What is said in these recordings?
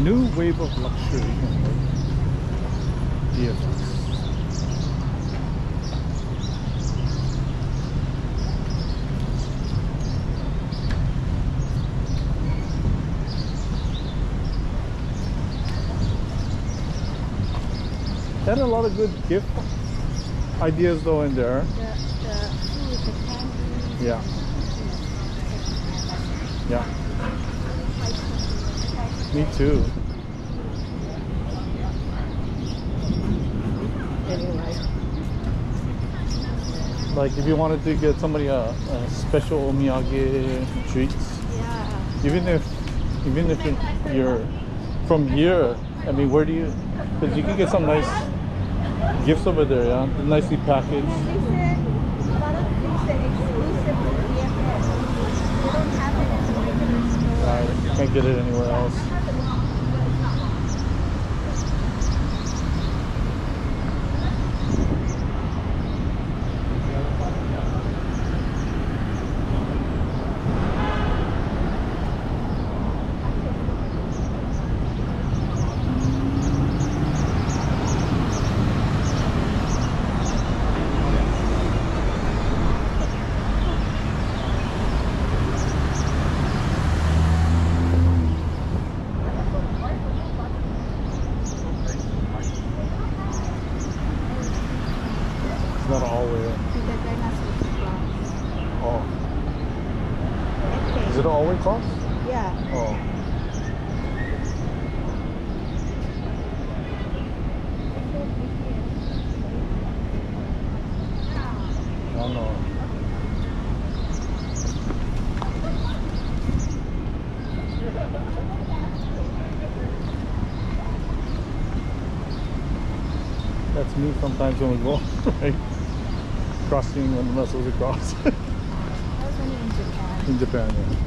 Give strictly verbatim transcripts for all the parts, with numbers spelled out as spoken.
New wave of luxury. D F S. Had a lot of good gift ideas though in there. The, the food, the candy. Yeah. Yeah. Me too. Anyway. Like if you wanted to get somebody a, a special omiyage treats. Yeah. Even if even if you're from here, I mean, where do you? Because you can get some nice gifts over there, yeah, nicely packaged. A lot of things that exclusive to D F S. They don't have it at the regular store. Right, can't get it anywhere else. Not all the way in. Oh. Okay. Is it all the way across? Yeah. Oh. No, no. That's me sometimes when we go, right? Crossing when we're not supposed to cross. I was only in Japan. In Japan, yeah.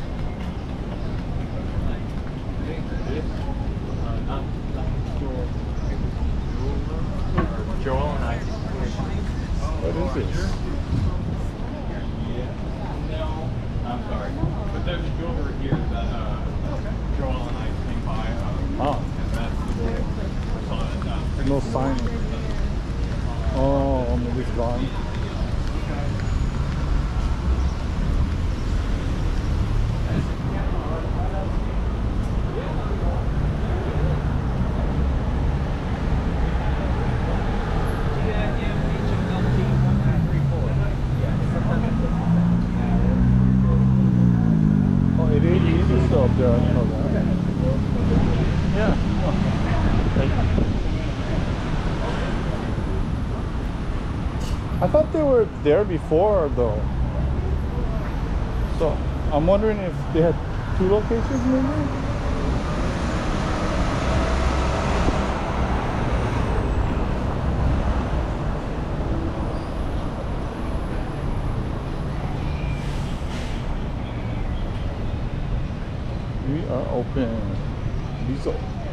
Joel and I. What is this? No, I'm sorry. But there's a jeweler here that uh, Joel and I came by. Uh, Ah. and that's the uh, No sign. Oh, maybe it's gone. Oh, it is easy still up there. I didn't know that. Yeah. Oh. Thank you. I thought they were there before though. So I'm wondering if they had two locations maybe? We are open. Diesel.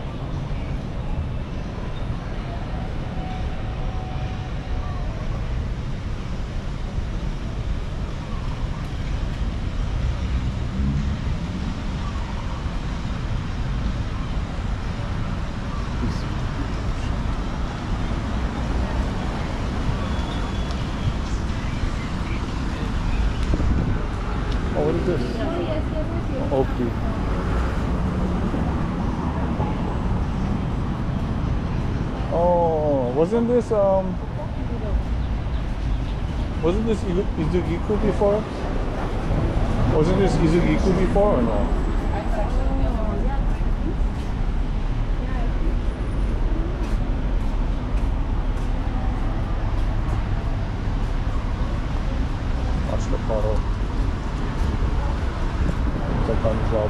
Oh, what is this? Oak tree. Oh, wasn't this um? Wasn't this Izu- Izugiku before? Wasn't this Izugiku before or no? Watch the photo. It's like on the job.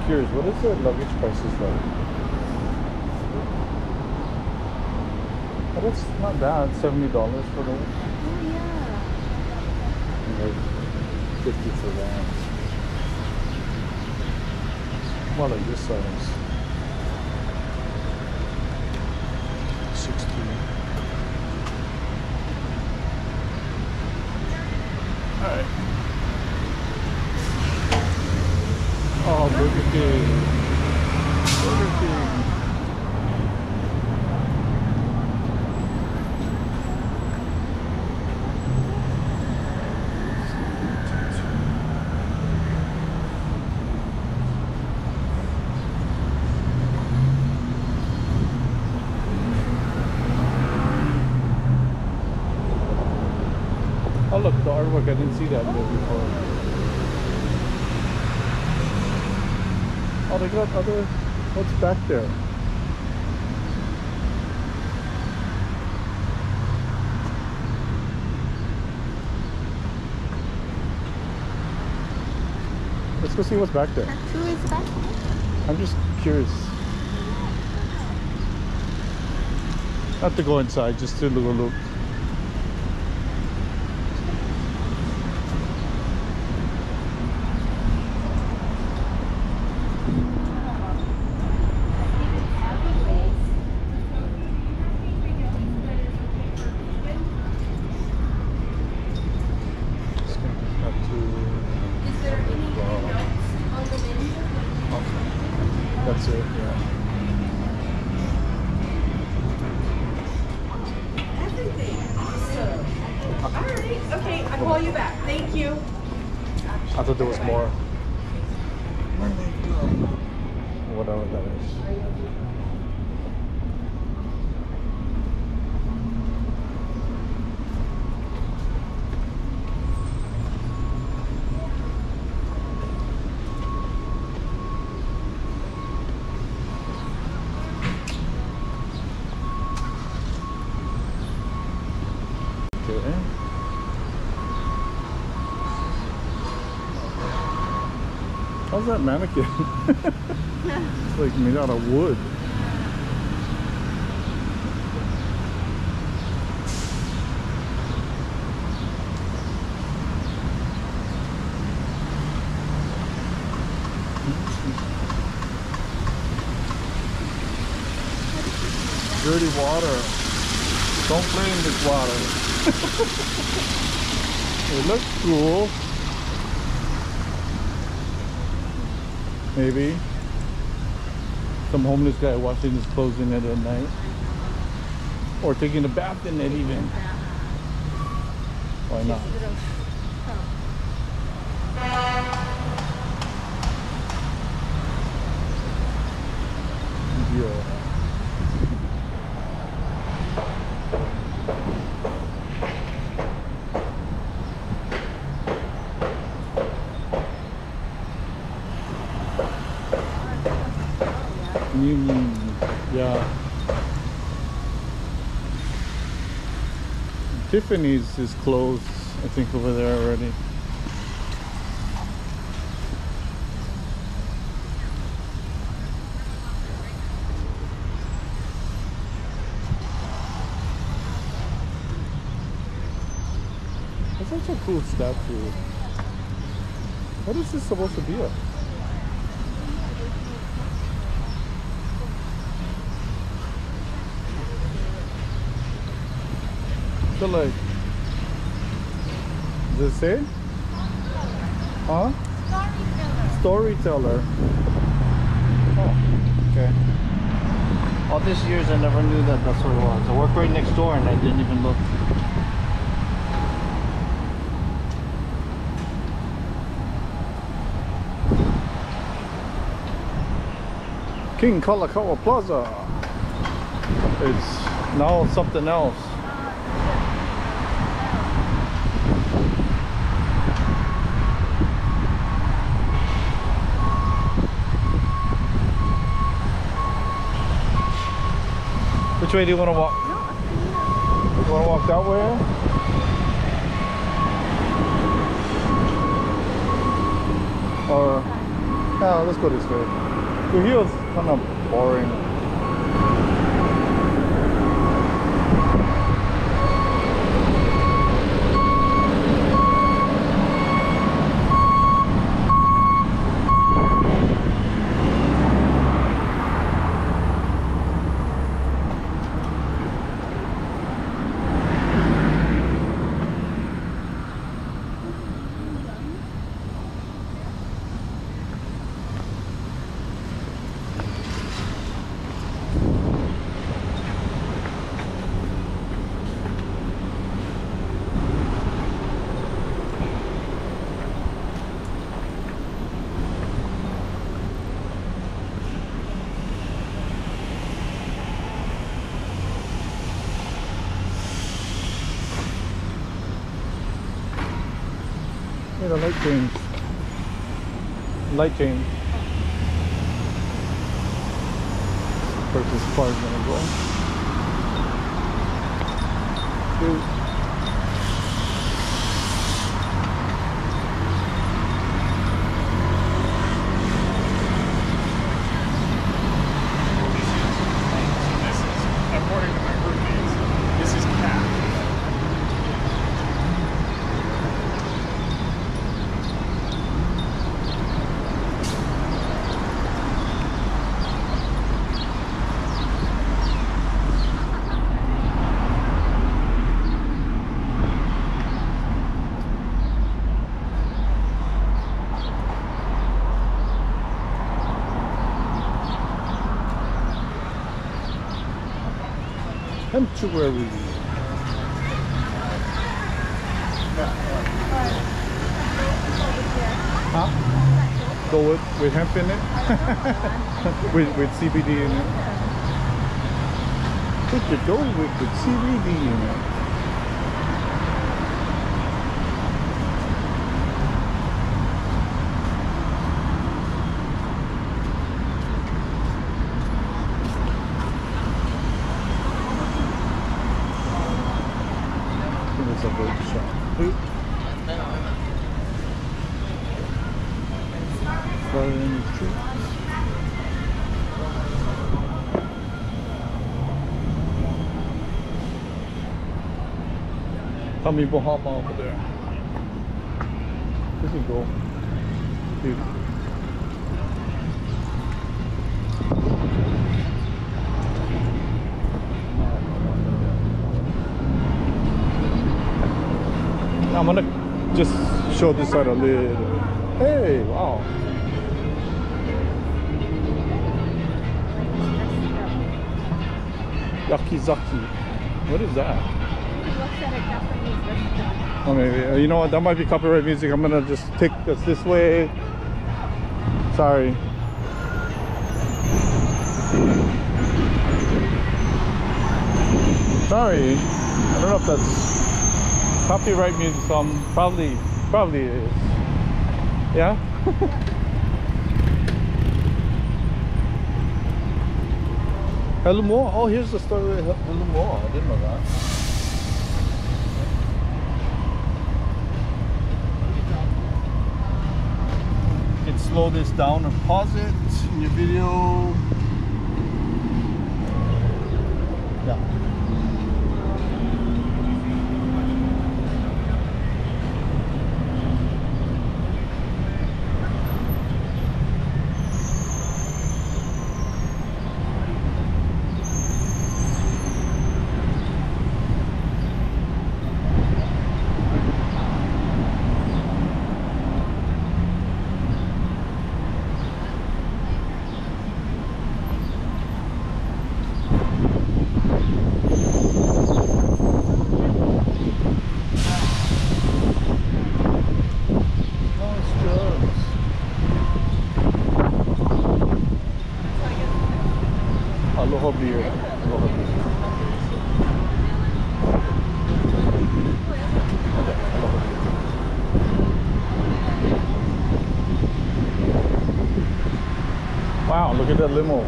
curious, what is the luggage prices like? But it's not bad, seventy dollars for those. Oh yeah. And like fifty for that. Well, like this size. sixty. Alright. Oh, Burger King. Burger King. Oh look, the artwork, I didn't see that there before. Oh, they got other, what's back there? Let's go see what's back there. Who is back? I'm just curious. Not to go inside, just to look a look. That's it, yeah. Everything. Awesome. All right. Okay, I'll call you back. Thank you. I thought there was more. Whatever that is. Okay. How's that mannequin? It's like made out of wood. Dirty water. Don't play in this water. It looks cool. Maybe some homeless guy washing his clothes in it at night, or taking a bath in it even. Why not? Yeah. Mm, yeah. Tiffany's is closed, I think, over there already. That's such a cool statue. What is this supposed to be at? So like, does it say? Huh? Storyteller. Storyteller. Oh, okay. All these years I never knew that that's what it was. I worked right next door and I didn't even look. King Kalakaua Plaza. It's now something else. Which way do you want to walk? You want to walk that way? Or, no, let's go this way. So he was kind of boring. Yeah, the light change. Light change. Where's this car gonna go? Dude. This is, according to my roommates, this is cat. Sanctuary. Huh? Go with, with hemp in it? with, with C B D in it? Put the go with the C B D in it. It's a boat shop. Oop. Fire in the street. Tommy Bahama over there. This is cool. Dude. I'm gonna just show this side a little. Hey, wow. Yakizaki. What is that? Oh, maybe. You know what? That might be copyright music. I'm gonna just take this this way. Sorry. Sorry. I don't know if that's copyright music, so I'm probably, probably is. Yeah? Helumoa? Oh, here's the story of Helumoa. I didn't know that. You can slow this down and pause it in your video. Yeah. Aloha beer. Aloha beer. Aloha beer. Wow, look at that limo.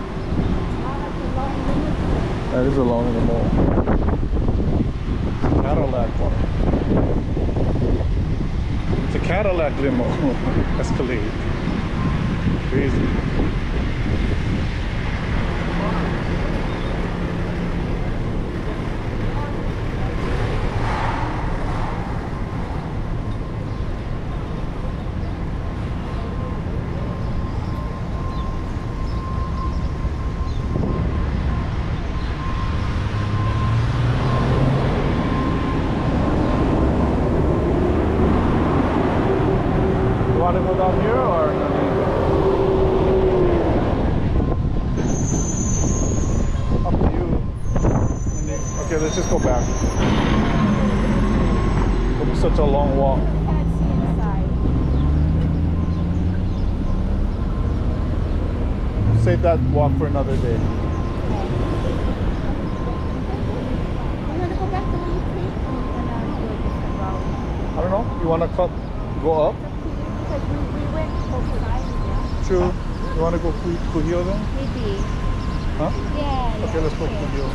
That is a long limo. Cadillac one. It's a Cadillac limo. Escalade. Crazy. Okay, let's just go back. It'll be such a long walk. Can't see inside. Save that walk for another day. You want to go back to Waikiki? Or you want to do a different route? I don't know. You want to cut, go up? It's up to you because we, we went Coastal Island, yeah? True. You want to go Ku- Kuhio then? Maybe. Huh? Yeah, yeah. Okay, let's go Kuhio.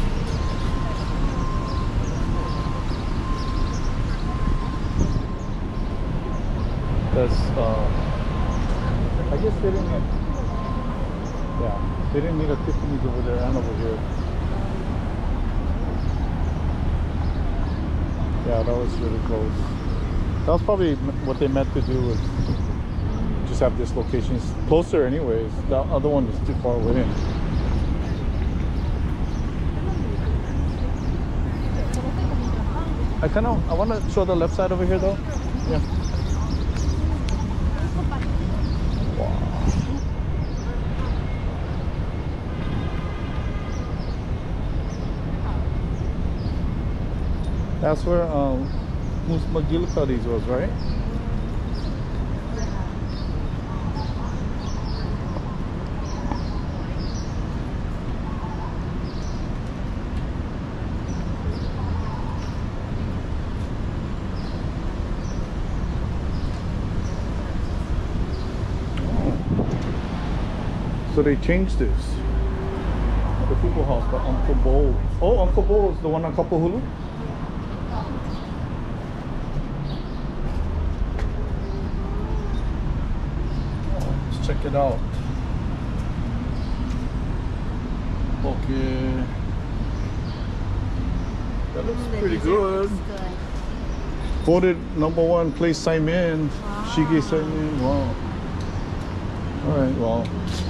That's, uh, I guess they didn't have, yeah, they didn't need a Tiffany's over there and over here. Yeah, that was really close. That was probably m- what they meant to do was just have this location. It's closer anyways. The other one is too far away. I kind of, I want to show the left side over here though. Yeah. Wow. That's where um, Moose McGillicuddy's was, right? So they changed this. The people house, but Uncle Bo. Oh, Uncle Bo is the one on Kapahulu? Oh, let's check it out. Okay. That looks pretty good. Voted number one place Saimin. Wow. Shige Saimin. Wow. Alright, well.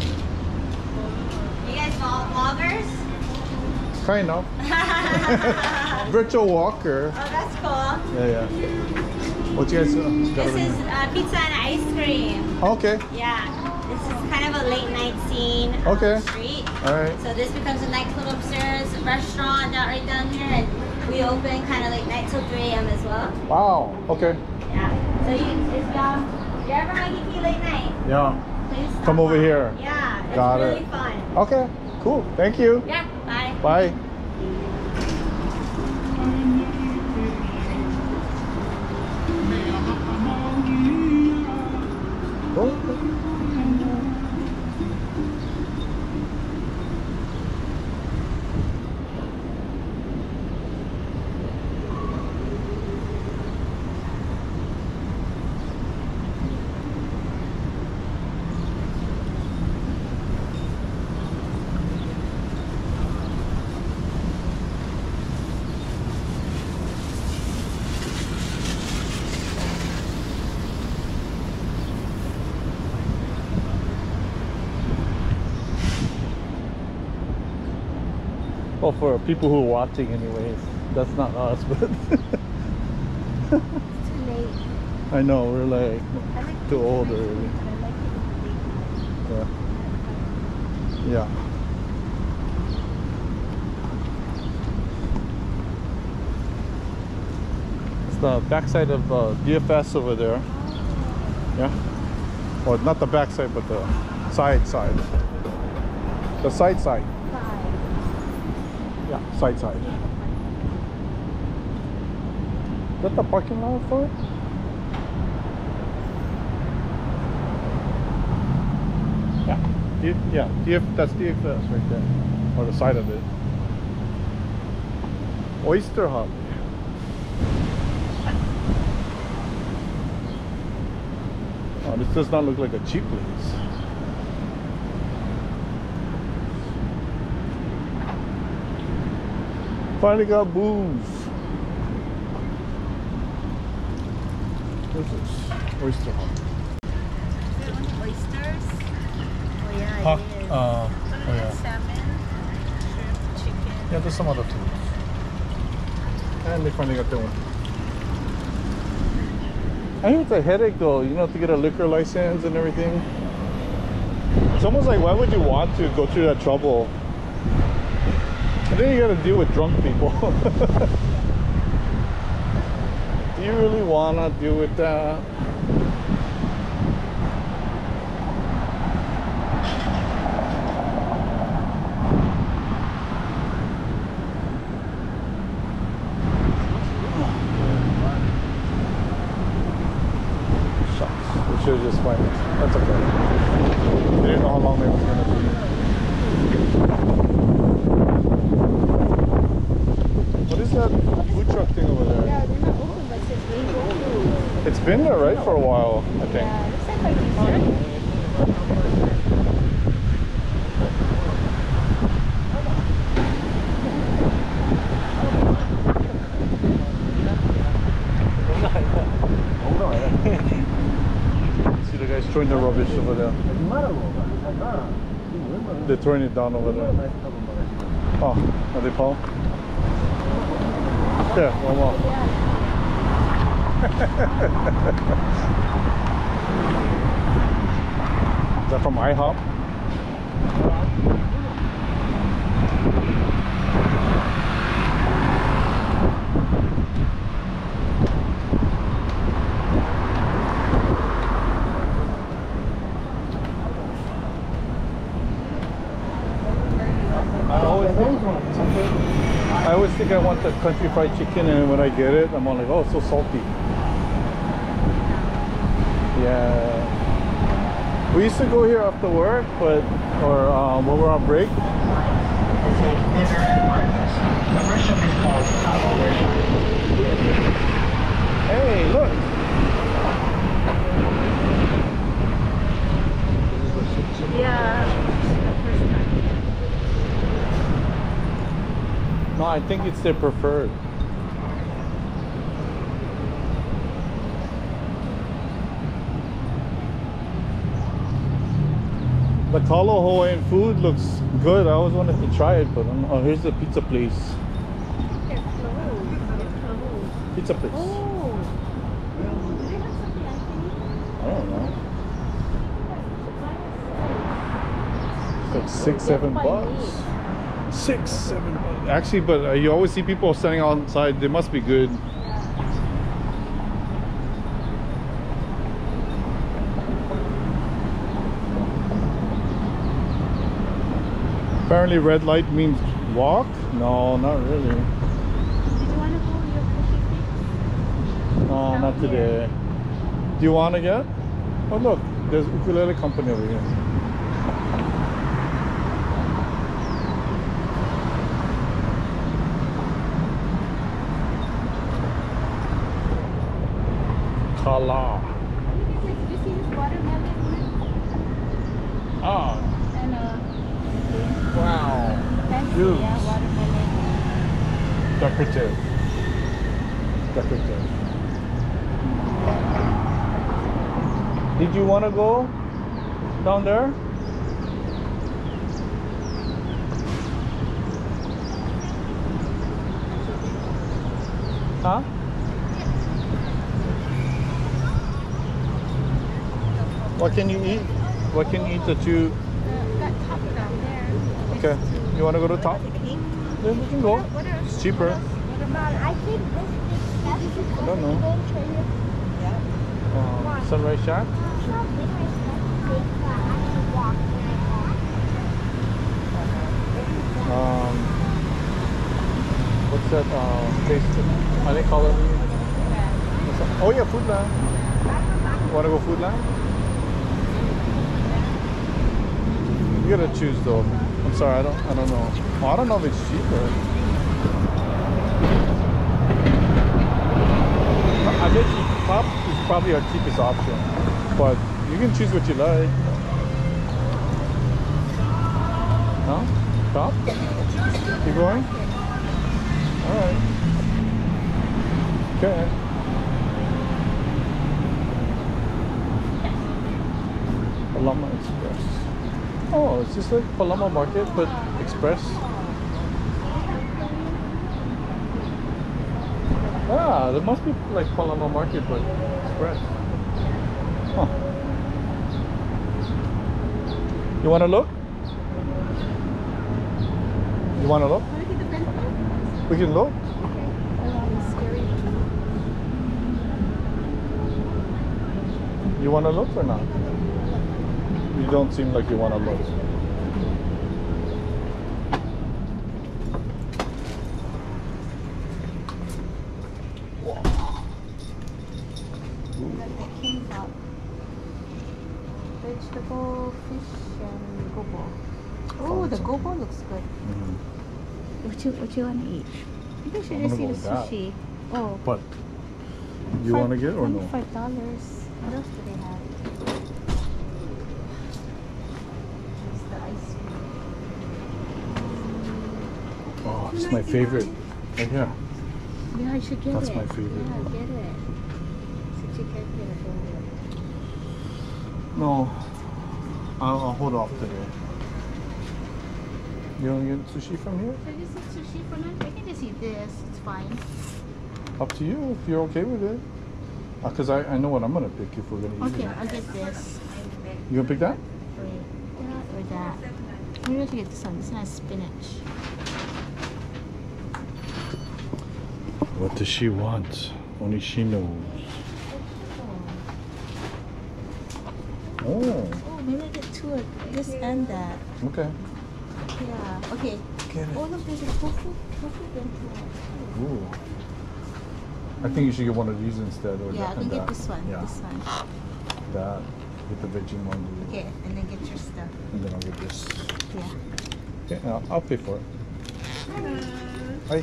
You guys vloggers? Kind of. Virtual walker. Oh, that's cool. Yeah, yeah. What you guys uh, got This over is here? uh, pizza and ice cream. Okay. Yeah. This is kind of a late night scene on Okay. the street. Alright. So this becomes a nightclub upstairs, a restaurant down right down here, and we open kind of late night till three A M as well. Wow. Okay. Yeah. So you, if y'all, you're ever Waikiki late night, Yeah. please stop Come over by. here. Yeah. It's Got really it. fun. Okay. Cool. Thank you. Yeah. Bye. Bye. Oh. Well, for people who are watching anyways, that's not us, but It's too late. I know, we're like I like too old I already. like Yeah. Yeah. It's the backside of uh, D F S over there. Yeah. Or not the backside, but the side side. The side side. Yeah, side side. Is that the parking lot for it? Yeah, D yeah, D F, that's D F S right there, or the side of it. Oyster Hub. Oh, this does not look like a cheap place. Finally got booze. What's this? Oyster Hub. Oysters? Oh yeah, Hawk, it is. uh, oh yeah. Salmon, shrimp, chicken. Yeah, there's some other foods. And they finally got that one. I hear it's a headache though, you know, to get a liquor license and everything. It's almost like, why would you want to go through that trouble? And then you gotta deal with drunk people. Do you really wanna deal with that? We should have just went. That's okay. We didn't know how long they were gonna be. What is that food truck thing over there? Yeah, they're not open, but it says rainbow food. It's been there, right, for a while, I think. Yeah, looks like a dessert. See the guys throwing the rubbish over there. They're throwing it down over there. Oh, are they Paul? Yeah, one more. Is that from IHOP? I always think, I always think I want the country fried chicken, and when I get it, I'm all like, oh, it's so salty. Yeah. We used to go here after work, but, or um, when we're on break. Hey, look. Yeah. No, I think it's their preferred. The Kalo Hawaiian food looks good. I always wanted to try it, but I'm, oh, here's the pizza place. They're closed. They're closed. Pizza place. Oh. Do they have something like that? I don't know. It's like six, seven bucks. Six, seven bucks. Actually, but uh, you always see people standing outside. They must be good. Apparently red light means walk? No, not really. Did you want to go to your cookie fix? No, Down not here. today. Do you want to get? Oh look, there's ukulele company over here. Kala. Did you see this watermelon? Oh, And uh, wow. fancy, Juice. yeah, watermelon. Decorative. Decorative. Did you want to go down there? Huh? What can you eat? What can you eat that you... Uh, that top down there. Okay. You want to go to the top? Then we can go. What else? It's cheaper. Watermelon. I think this is I don't know. Um, Sunrise Shack? Um, what's that uh, place? I think call it. What's that? Oh yeah, Foodland. Want to go Foodland? You gotta choose though. I'm sorry, I don't. I don't know. Oh, I don't know if it's cheaper. I bet you top is probably our cheapest option, but you can choose what you like. No? Top? Keep going? Alright. Okay. Palama Express. Oh, it's just like Palama Market, but Express. Ah, there must be like Palama Market, but Express. Huh. You want to look? You want to look? Look at the We can look. Okay. Along the scary. You want to look or not? You don't seem like you want to look. Like the king cup. Vegetable, fish, and gobo. Oh, the gobo looks good. Mhm. What you what you want to eat? I think we should I'm just gonna eat go the with that. sushi. Oh. But you want to get or no? Five dollars. What else do they have? Just the ice cream. Oh, it's my favorite. Right here. Yeah, I should get That's it. my favorite. Yeah, get it. Since you can't get it. No, I'll, I'll hold off today. You want to get sushi from here? Should I just eat sushi for now? I can just eat this. It's fine. Up to you if you're okay with it. Because I, I know what I'm going to pick if we're going to eat Okay, it. I'll get this. You going to pick that? Wait, that or that? Maybe I should get this one. This one has spinach. What does she want? Only she knows. Oh, Oh, maybe I get two of this and that. okay. Yeah. Okay. Get Oh, it. look, there's a tofu, tofu bento. Ooh. I think you should get one of these instead. Or Yeah, I that, can and get that. this one. Yeah, This one. that. Get the veggie one. Okay, and then get your stuff. And then I'll get this. Yeah. Okay, I'll, I'll pay for it. Hi.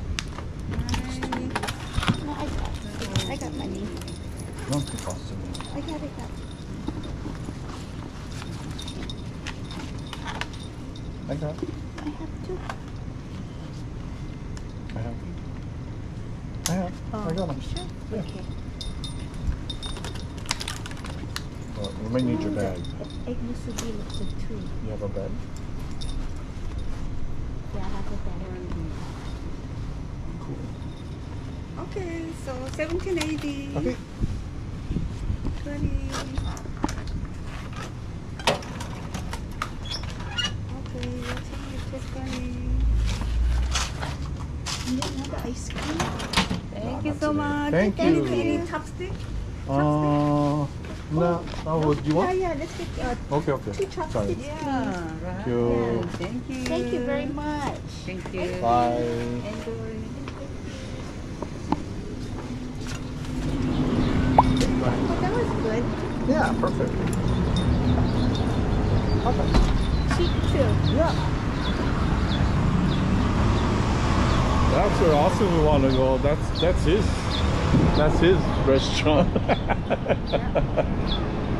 No, I got I got money. Don't be costing me. I got it. Got. I got it. I have two. I have. I have. Oh, I got them. Sure. Yeah. Okay. Well, we might need your Oh, bag. the Egg musubi looks good too. You have a bag? Yeah, I have a bag. Cool. Okay, so seventeen eighty. Okay. twenty. Okay, what's in your twenty? And then another ice cream. Thank No, you not so today. much. Thank Any- you. Any chopstick? Uh, no. Oh, what do you Yeah, want? yeah. Let's get uh, Okay, okay. two chopsticks. Sorry. Yeah, right. Thank you. Thank you. Thank you very much. Thank you. Bye. Enjoy. Oh, that was good. Yeah, perfect. Okay. Cheap too. Yeah. That's where also we want to go. That's that's his. That's his restaurant.